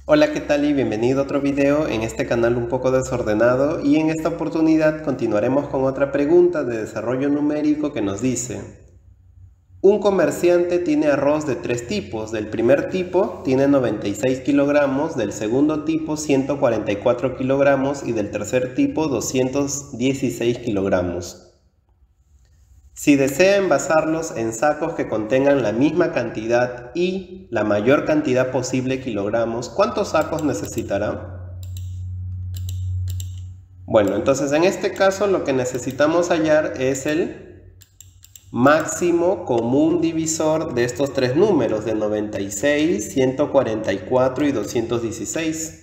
Hola, ¿qué tal? Y bienvenido a otro video en este canal un poco desordenado, y en esta oportunidad continuaremos con otra pregunta de desarrollo numérico que nos dice: un comerciante tiene arroz de tres tipos. Del primer tipo tiene 96 kilogramos, del segundo tipo 144 kilogramos y del tercer tipo 216 kilogramos. Si desea envasarlos en sacos que contengan la misma cantidad y la mayor cantidad posible de kilogramos, ¿cuántos sacos necesitará? Bueno, entonces en este caso lo que necesitamos hallar es el máximo común divisor de estos tres números, de 96, 144 y 216.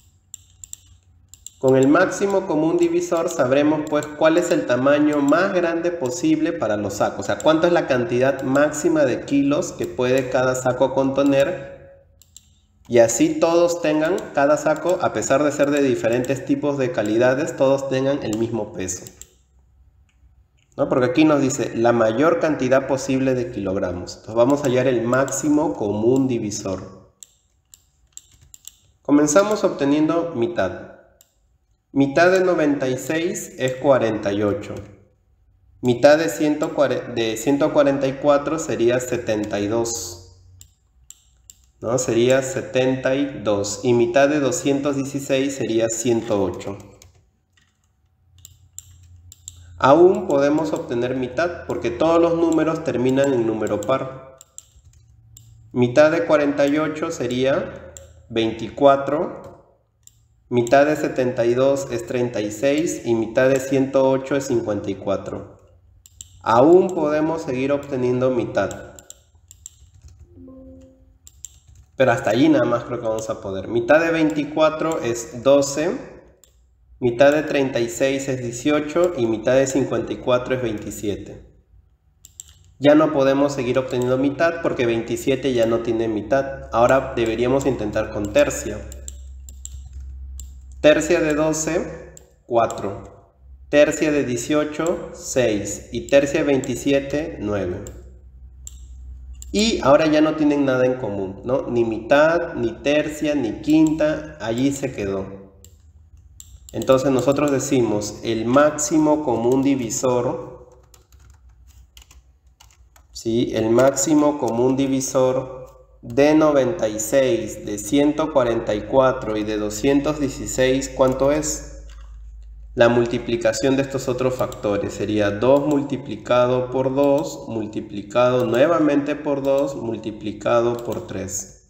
Con el máximo común divisor sabremos pues cuál es el tamaño más grande posible para los sacos, o sea, cuánto es la cantidad máxima de kilos que puede cada saco contener, y así todos tengan, cada saco, a pesar de ser de diferentes tipos de calidades, todos tengan el mismo peso, ¿no? Porque aquí nos dice la mayor cantidad posible de kilogramos. Entonces vamos a hallar el máximo común divisor. Comenzamos obteniendo mitad. Mitad de 96 es 48. Mitad de 144 sería 72. ¿No? Sería 72. Y mitad de 216 sería 108. Aún podemos obtener mitad porque todos los números terminan en número par. Mitad de 48 sería 24. Mitad de 72 es 36 y mitad de 108 es 54. Aún podemos seguir obteniendo mitad. Pero hasta allí nada más creo que vamos a poder. Mitad de 24 es 12. Mitad de 36 es 18 y mitad de 54 es 27. Ya no podemos seguir obteniendo mitad porque 27 ya no tiene mitad. Ahora deberíamos intentar con tercia. Tercia de 12, 4. Tercia de 18, 6. Y tercia de 27, 9. Y ahora ya no tienen nada en común, ¿no? Ni mitad, ni tercia, ni quinta. Allí se quedó. Entonces nosotros decimos el máximo común divisor, ¿sí? El máximo común divisor de 96, de 144 y de 216, ¿cuánto es? La multiplicación de estos otros factores sería 2 multiplicado por 2, multiplicado nuevamente por 2, multiplicado por 3.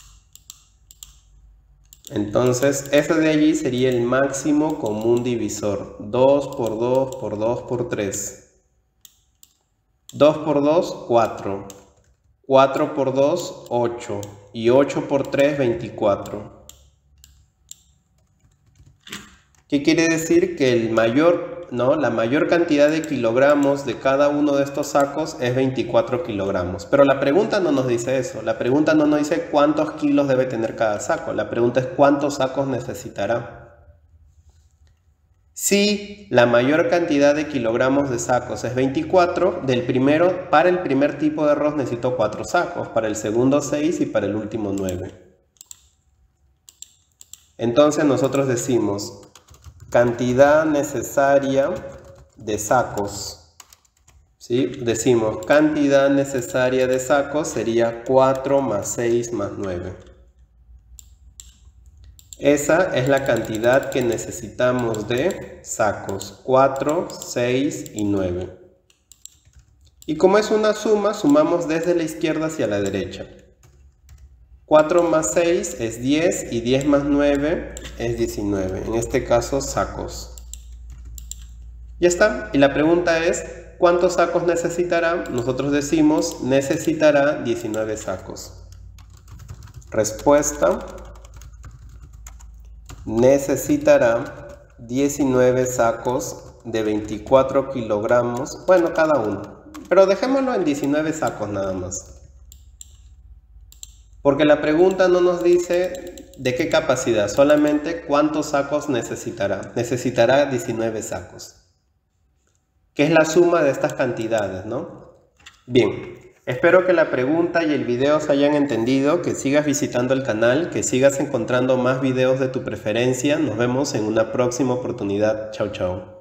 Entonces, ese de allí sería el máximo común divisor. 2 por 2 por 2 por 3. 2 por 2, 4. 4 por 2, 8. Y 8 por 3, 24. ¿Qué quiere decir? Que la mayor cantidad de kilogramos de cada uno de estos sacos es 24 kilogramos. Pero la pregunta no nos dice eso. La pregunta no nos dice cuántos kilos debe tener cada saco. La pregunta es cuántos sacos necesitará. Si la mayor cantidad de kilogramos de sacos es 24, para el primer tipo de arroz necesito 4 sacos, para el segundo 6 y para el último 9. Entonces nosotros decimos cantidad necesaria de sacos, ¿sí? Decimos cantidad necesaria de sacos sería 4 más 6 más 9. Esa es la cantidad que necesitamos de sacos, 4, 6 y 9. Y como es una suma, sumamos desde la izquierda hacia la derecha. 4 más 6 es 10 y 10 más 9 es 19. En este caso, sacos. Ya está. Y la pregunta es, ¿cuántos sacos necesitará? Nosotros decimos, necesitará 19 sacos. Respuesta: necesitará 19 sacos de 24 kilogramos, bueno, cada uno, pero dejémoslo en 19 sacos nada más, porque la pregunta no nos dice de qué capacidad, solamente cuántos sacos necesitará. Necesitará 19 sacos, que es la suma de estas cantidades, ¿no? Bien, Espero que la pregunta y el video se hayan entendido, que sigas visitando el canal, que sigas encontrando más videos de tu preferencia. Nos vemos en una próxima oportunidad. Chao, chao.